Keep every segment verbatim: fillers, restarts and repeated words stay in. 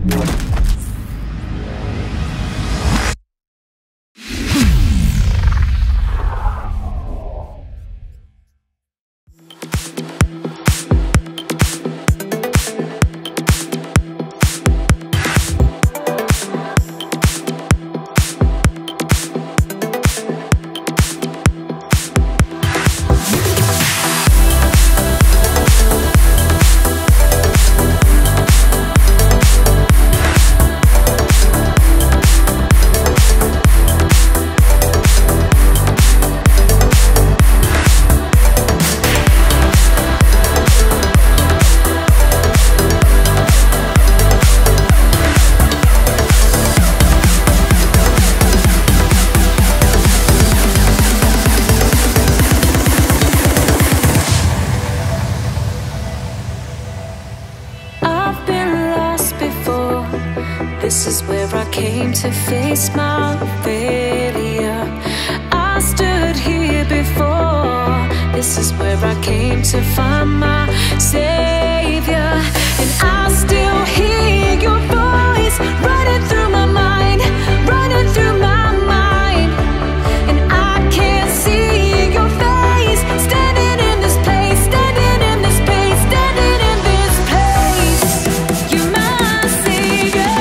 This is where I came to face my failure. I stood here before. This is where I came to find my Savior. And I still hear your voice running through my mind, running through my mind. And I can't see your face, standing in this place, standing in this place, standing in this place. You're my Savior.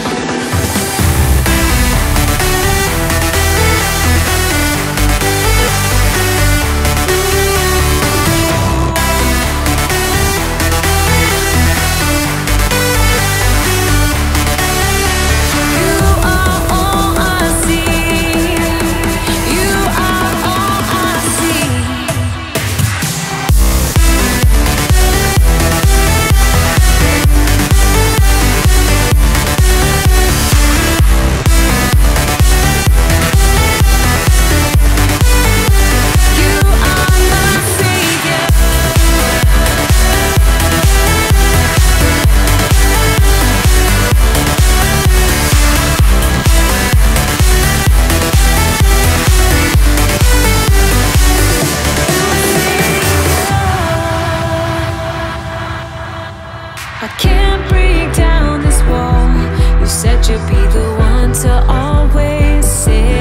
I can't break down this wall. You said you'd be the one to always say